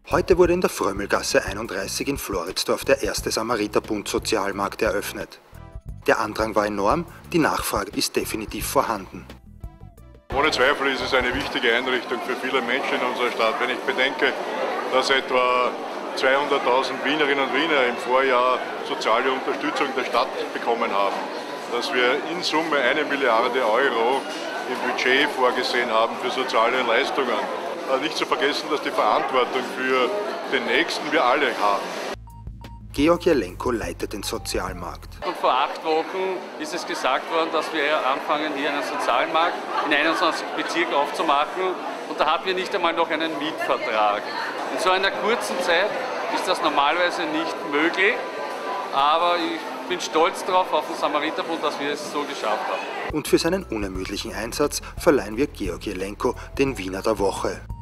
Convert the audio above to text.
Heute wurde in der Frömmelgasse 31 in Floridsdorf der erste Samariterbund-Sozialmarkt eröffnet. Der Andrang war enorm, die Nachfrage ist definitiv vorhanden. Ohne Zweifel ist es eine wichtige Einrichtung für viele Menschen in unserer Stadt. Wenn ich bedenke, dass etwa 200.000 Wienerinnen und Wiener im Vorjahr soziale Unterstützung der Stadt bekommen haben, dass wir in Summe 1 Milliarde Euro im Budget vorgesehen haben für soziale Leistungen. Nicht zu vergessen, dass die Verantwortung für den Nächsten wir alle haben. Georg Jelenko leitet den Sozialmarkt. Und vor 8 Wochen ist es gesagt worden, dass wir anfangen, hier einen Sozialmarkt in 21 Bezirken aufzumachen. Und da haben wir nicht einmal noch einen Mietvertrag. In so einer kurzen Zeit ist das normalerweise nicht möglich. Aber ich bin stolz darauf, auf den Samariterbund, dass wir es so geschafft haben. Und für seinen unermüdlichen Einsatz verleihen wir Georg Jelenko den Wiener der Woche.